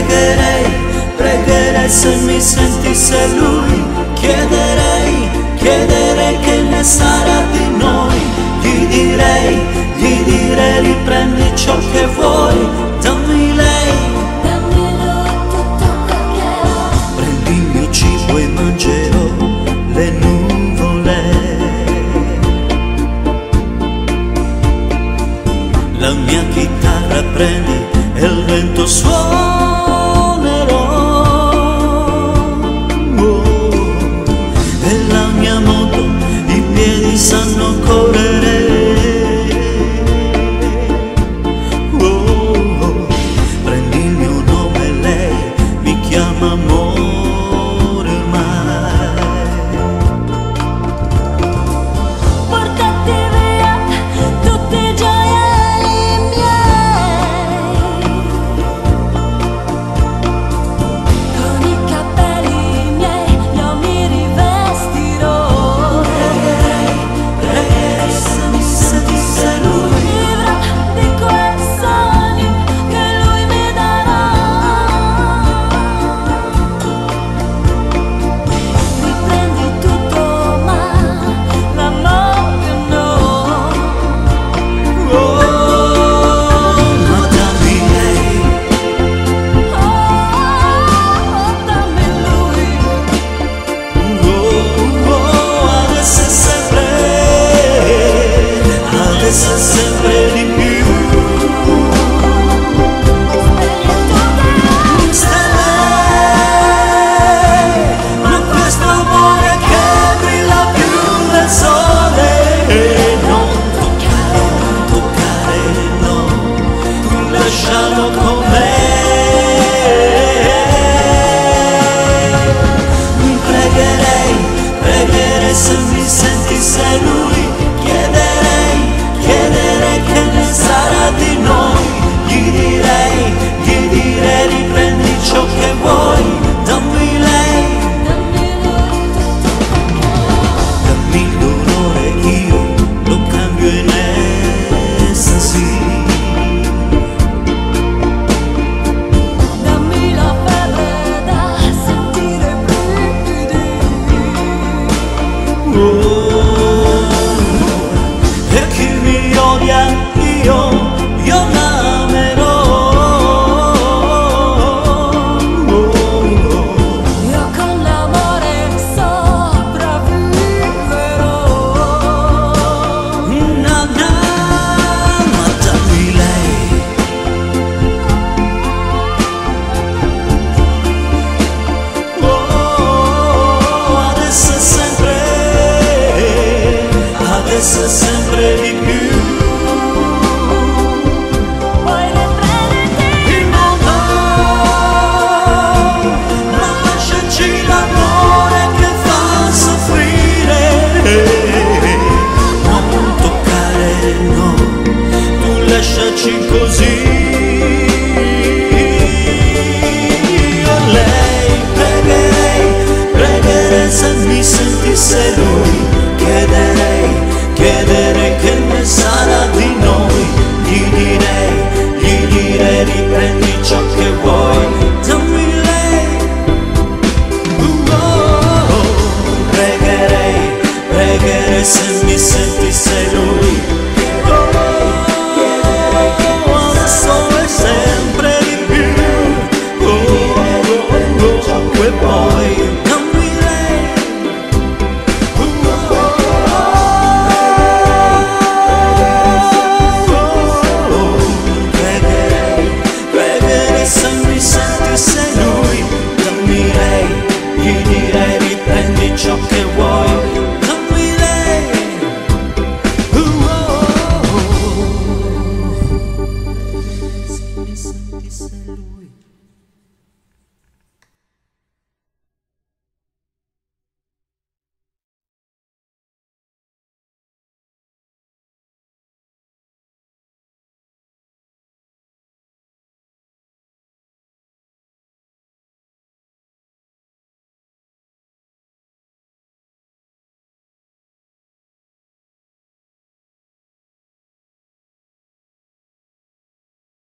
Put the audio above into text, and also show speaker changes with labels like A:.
A: Pregherei, pregherei se mi sentisse lui. Chiederei, chiederei che ne sarà di noi. Gli direi riprendi ciò che vuoi, dammi lei. Prendi il mio cibo e mangerò le nuvole. La mia chitarra prendi e il vento suonerò. E la mia moto, i piedi sanno correre. Prendi il mio nome, lei mi chiama amore ormai.
B: Portati via tutti i gioielli miei, con i capelli miei io mi rivestirò.
A: Pregherei se mi sentisse lui.
B: Vivrò di quei sogni che lui mi darà. Riprendi tutto ma l'amore no.
A: Ma dammi lei,
B: Dammi lui.
A: adesso è sempre di più. Stelle, ma questo amore che brilla più del sole. Non toccare, no, lascialo con me. Pregherei, pregherei se mi sentisse lui. Chiederei che ne sarà di noi. Gli direi riprendi ciò che vuoi, dammi lei. Dammi il dolore, io lo cambio in estasi.
B: Dammi la febbre da sentire brividi.
A: E chi mi odia io l'amerò.
B: Io con l'amore sopravviverò.
A: Na na, ma dammi lei. Adesso è sempre di più.
B: Poi riprenditi
A: Il mondo, ma lasciaci l'amore che fa soffrire. Non toccare, no, tu lasciaci così. Io lei pregherei se mi sentisse lui.